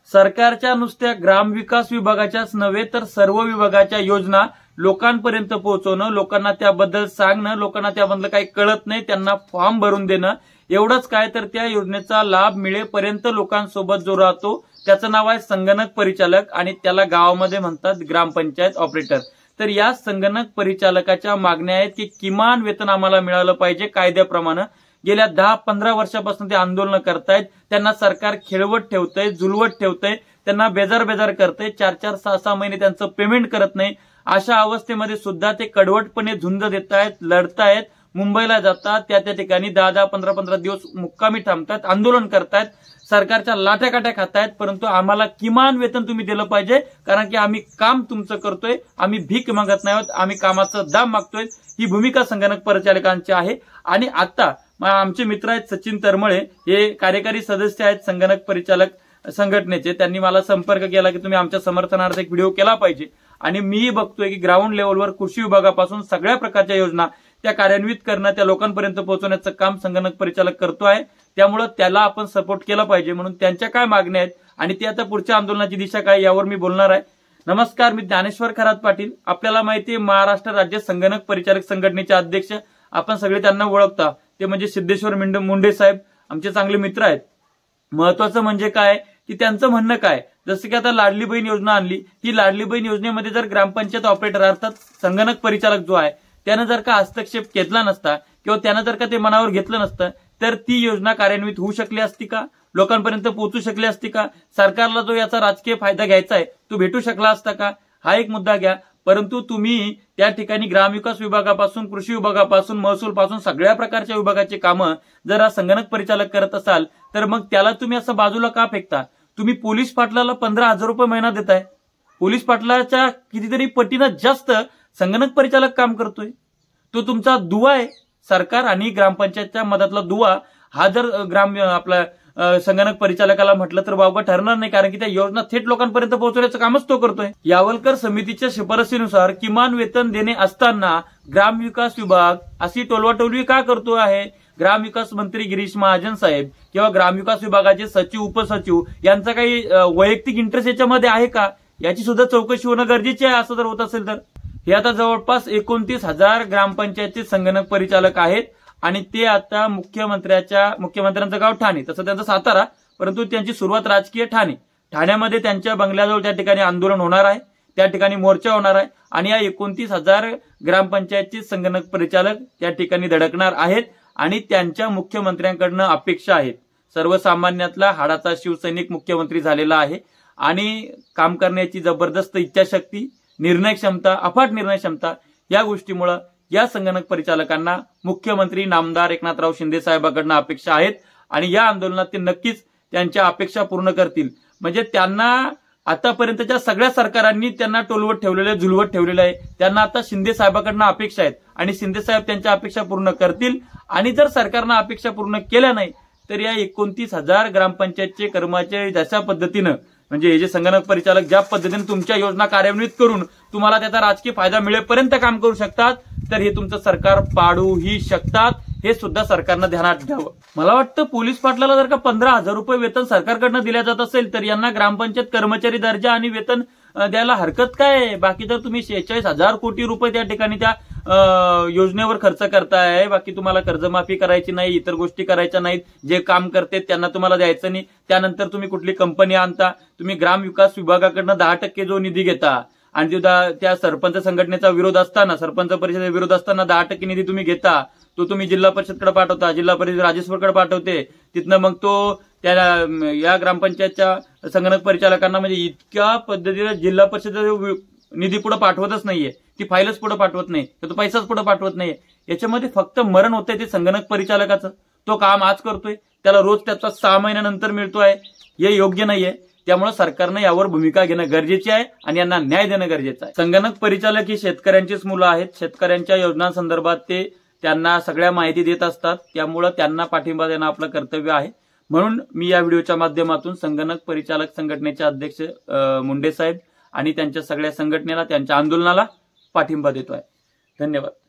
सरकारच्या नुसत्या ग्रामविकास विभागाच्याच नव्हे तर सर्व विभागाच्या योजना लोकांपर्यंत पोहोचवणं, लोकांना त्याबद्दल सांगणं, लोकांना त्याबद्दल काही कळत नाही त्यांना फॉर्म भरून देणं, एवढंच काय तर त्या योजनेचा लाभ मिळेपर्यंत लोकांसोबत जो राहतो त्याचं नाव आहे संगणक परिचालक आणि त्याला गावामध्ये म्हणतात ग्रामपंचायत ऑपरेटर। तर या संगणक परिचालकाच्या मागण्या आहेत की किमान वेतन आम्हाला मिळालं पाहिजे कायद्याप्रमाणे। गेल्या 10-15 वर्षापासून ते आंदोलन करतायत, त्यांना सरकार खेळवत ठेवतंय, झुलवत ठेवतंय, त्यांना बेजार करतंय, 4-4, 6-6 महिने त्यांचं पेमेंट करत नाही। अशा अवस्थेमध्ये सुद्धा ते कडवटपणे झुंज देतायत, लढतायत, मुंबईला जातात, त्या ठिकाणी 10-10, 15-15 दिवस मुक्कामी थांबतात, आंदोलन करतायत, सरकारच्या लाट्याकाट्या खातायत, परंतु आम्हाला किमान वेतन तुम्ही दिलं पाहिजे, कारण की आम्ही काम तुमचं करतोय, आम्ही भीक मागत नाही आहोत, आम्ही कामाचं दाम मागतोय। ही भूमिका संगणक परिचालकांची आहे। आणि आता आमचे मित्र आहेत सचिन तरमळे, हे कार्यकारी सदस्य आहेत संगणक परिचालक संघटनेचे, त्यांनी मला संपर्क केला की तुम्ही आमच्या समर्थनार्थ एक व्हिडिओ केला पाहिजे। आणि मी बघतोय की ग्राउंड लेवलवर कृषी विभागापासून सगळ्या प्रकारच्या योजना त्या कार्यान्वित करणं, त्या लोकांपर्यंत पोहोचवण्याचं काम संगणक परिचालक करतो आहे, त्यामुळे त्याला आपण सपोर्ट केला पाहिजे। म्हणून त्यांच्या काय मागण्या आहेत आणि ते आता पुढच्या आंदोलनाची दिशा काय यावर मी बोलणार आहे। नमस्कार, मी ज्ञानेश्वर खरात पाटील। आपल्याला माहिती आहे महाराष्ट्र राज्य संगणक परिचालक संघटनेचे अध्यक्ष, आपण सगळे त्यांना ओळखता, ते म्हणजे सिद्धेश्वर मुंडे साहेब, आमचे चांगले मित्र आहेत। महत्वाचं म्हणजे काय की त्यांचं म्हणणं काय, जसं की आता लाडली बहीण योजना आणली, ही लाडली बहीण योजनेमध्ये जर ग्रामपंचायत ऑपरेटर अर्थात संगणक परिचालक जो आहे त्यानं जर का हस्तक्षेप घेतला नसता किंवा त्यानं जर का ते मनावर घेतलं नसतं तर ती योजना कार्यान्वित होऊ शकली असती का, लोकांपर्यंत पोहोचू शकली असती का, सरकारला जो याचा राजकीय फायदा घ्यायचा आहे तो भेटू शकला असता का, हा एक मुद्दा घ्या। परंतु तुम्ही त्या ठिकाणी ग्रामविकास विभागापासून, कृषी विभागापासून, महसूल पासून सगळ्या प्रकारच्या विभागाची कामं जर हा संगणक परिचालक करत असाल तर मग त्याला तुम्ही असं बाजूला का फेकता? तुम्ही पोलीस पाटलाला 15,000 रुपये महिना देताय, पोलीस पाटलाच्या कितीतरी पटीनं जास्त संगणक परिचालक काम करतोय। तो तुमचा दुवा आहे, सरकार आणि ग्रामपंचायतच्या मदतला दुवा। हा जर आपला संगणक परिचालकाला म्हटलं तर बाबा ठरणार नाही, कारण की त्या योजना थेट लोकांपर्यंत पोहोचवण्याचं कामच तो करतोय। यावलकर समितीच्या शिफारसीनुसार किमान वेतन देणे असताना ग्रामविकास विभाग अशी टोलवाटोलवी का करतो आहे? ग्रामविकास मंत्री गिरीश महाजन साहेब किंवा ग्रामविकास विभागाचे सचिव, उपसचिव यांचा काही वैयक्तिक इंटरेस्ट याच्यामध्ये आहे का, याची सुद्धा चौकशी होणं गरजेचे आहे। असं जर होत असेल तर हे आता जवळपास 29,000 ग्रामपंचायतचे संगणक परिचालक आहेत आणि ते आता मुख्यमंत्र्यांचं गाव ठाणे, तसं त्यांचं सातारा, परंतु त्यांची सुरुवात राजकीय ठाण्यामध्ये त्यांच्या बंगल्याजवळ त्या ठिकाणी आंदोलन होणार आहे, त्या ठिकाणी मोर्चा होणार आहे आणि या 29,000 ग्रामपंचायतचे संगणक परिचालक त्या ठिकाणी धडकणार आहेत आणि त्यांच्या मुख्यमंत्र्यांकडनं अपेक्षा आहेत। सर्वसामान्यातला हाडाचा शिवसैनिक मुख्यमंत्री झालेला आहे आणि काम करण्याची जबरदस्त इच्छाशक्ती, निर्णय क्षमता, अफाट निर्णय क्षमता, या गोष्टीमुळे या संगणक परिचालकांना मुख्यमंत्री नामदार एकनाथराव शिंदे साहेबांकडून अपेक्षा आहेत आणि या आंदोलनात ते नक्कीच त्यांच्या अपेक्षा पूर्ण करतील। म्हणजे त्यांना आतापर्यंतच्या सगळ्या सरकारांनी त्यांना टोलवत ठेवलेलं आहे, झुलवत ठेवलेलं आहे, त्यांना आता शिंदे साहेबांकडून अपेक्षा आहेत आणि शिंदे साहेब त्यांच्या अपेक्षा पूर्ण करतील। आणि जर सरकारनं अपेक्षा पूर्ण केल्या नाही तर या 29,000 ग्रामपंचायतचे कर्मचारी जशा पद्धतीनं, म्हणजे हे जे संगणक परिचालक ज्या पद्धतीने तुमच्या योजना कार्यान्वित करून तुम्हाला त्याचा राजकीय फायदा मिळेपर्यंत काम करू शकतात, तर हे तुमचं सरकार पाडूही शकतात, हे सुद्धा सरकारनं ध्यानात घ्यावं। मला वाटतं पोलीस पाटलाला जर का 15,000 रुपये वेतन सरकारकडनं दिल्या जात असेल तर यांना ग्रामपंचायत कर्मचारी दर्जा आणि वेतन द्यायला हरकत काय? बाकी तर तुम्ही 46,000 कोटी रुपये त्या ठिकाणी त्या योजनेवर खर्च करताय, बाकी तुम्हाला कर्जमाफी करायची नाही, इतर गोष्टी करायच्या नाहीत, जे काम करते त्यांना तुम्हाला द्यायचं नाही, त्यानंतर तुम्ही कुठली कंपनी आणता, तुम्ही ग्रामविकास विभागाकडनं 10% जो निधी घेता आणि त्या सरपंच संघटनेचा विरोध असताना, सरपंच परिषदेचा विरोध असताना 10% निधी तुम्ही घेता, तो तुम्ही जिल्हा परिषदकडे पाठवता, जिल्हा परिषद राजेश्वरकडे पाठवते, तिथनं मग तो त्या या ग्रामपंचायतच्या संगणक परिचालकांना म्हणजे इतक्या पद्धतीने जिल्हा परिषद निधी पुढे पाठवतच नाहीये, ती फाईलच पुढे पाठवत नाही, तो पैसाच पुढे पाठवत नाहीये। याच्यामध्ये फक्त मरण होतंय ते संगणक परिचालकाचं, तो काम आज करतोय, त्याला रोज त्याचा 6 महिन्यानंतर मिळतोय, हे योग्य नाहीये। त्यामुळे सरकारनं यावर भूमिका घेणं गरजेची आहे आणि यांना न्याय देणं गरजेचं आहे। संगणक परिचालक ही शेतकऱ्यांचीच मुलं आहेत, शेतकऱ्यांच्या योजनांसंदर्भात ते त्यांना सगळ्या माहिती देत असतात, त्यामुळे त्यांना पाठिंबा देणं आपलं कर्तव्य आहे। म्हणून मी या व्हिडिओच्या माध्यमातून संगणक परिचालक संघटनेचे अध्यक्ष मुंडे साहेब आणि त्यांच्या सगळ्या संघटनेला, त्यांच्या आंदोलनाला पाठिंबा देतोय। धन्यवाद।